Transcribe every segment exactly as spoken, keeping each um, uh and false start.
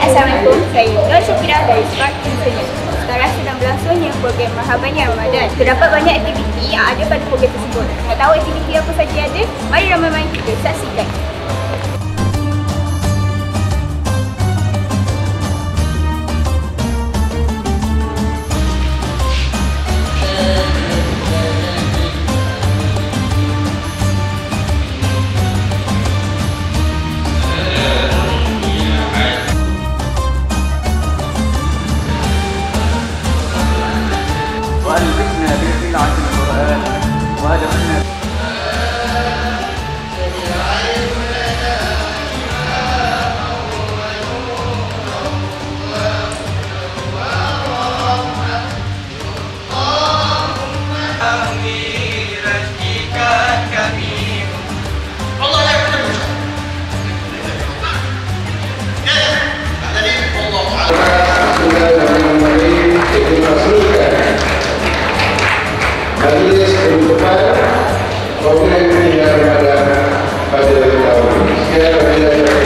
Assalamualaikum, saya Nur Syakira dari Spark Institute. Sekarang sedang berlangsungnya program Mahabanya Ramadan. Terdapat banyak aktiviti yang ada pada program tersebut. Nak tahu aktiviti apa saja ada? Mari ramai-ramai kita saksikan. وألبسنا بقطعة القرآن وأدخلنا Majelis penutupan program Hingga Ramadan pada tahun ini. Sekian dari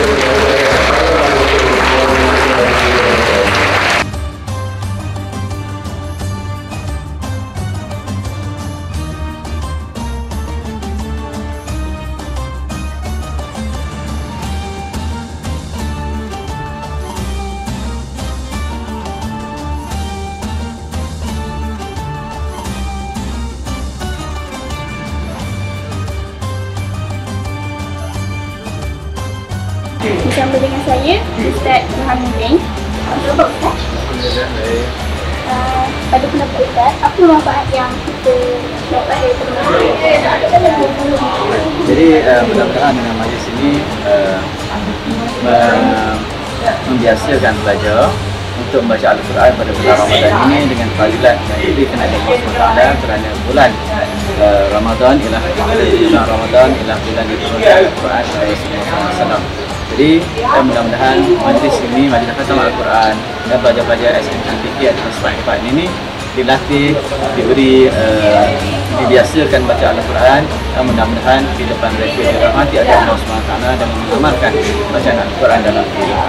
Bersama dengan saya, Ustaz Muhammadin. Apa Ustaz? Uh, pada pendapat Ustaz, apa manfaat yang kita dapat dari pertemuan? Jadi uh, mudah-mudahan dengan majlis ini uh, me- membiasakan pelajar untuk membaca Al-Quran pada bulan Ramadan ini dengan fadilat yang diberikan oleh Allah subhanahu wa taala kerana bulan uh, Ramadan ialah bulan Ramadan ialah bulan diturunkan Al-Quran oleh Rasulullah sallallahu alaihi wasallam. Jadi mudah-mudahan majlis ini, majlis khatam Al-Quran dan pelajar-pelajar S M K P K atau Spark ini dilatih, diberi, uh, dibiasakan baca Al-Quran dan mudah-mudahan di depan mereka dirahmati oleh Allah subhanahu wa taala dan mengamalkan bacaan Al-Quran dalam kehidupan.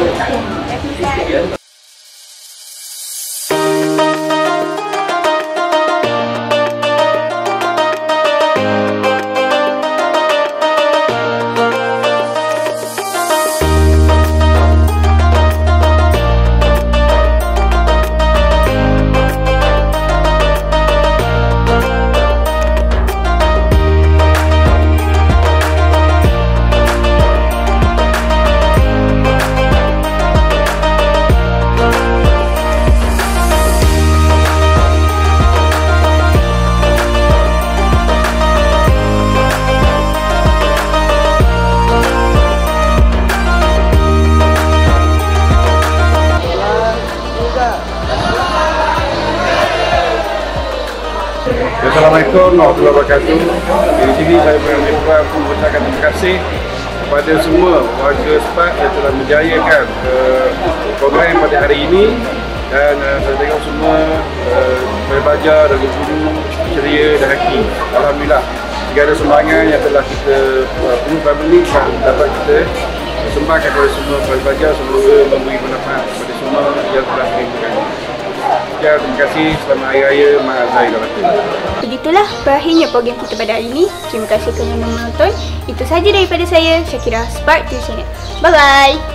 Assalamualaikum warahmatullahi wabarakatuh. Di sini saya berharap mengucapkan terima kasih kepada semua warga Spark yang telah menjayakan uh, program pada hari ini, dan uh, saya tengok semua uh, pelajar dan guru ceria dan happy. Alhamdulillah, segala sumbangan yang telah kita uh, beli dan dapat kita persembahkan kepada semua pelajar, semoga memberi manfaat kepada semua yang telah mengirimkan. Ya, terima kasih. Selamat Hari Raya Maazaidul. Begitulah berakhirnya program kita pada hari ini. Terima kasih kerana menonton. Itu sahaja daripada saya, Syakira, Spark T V Channel. Bye-bye.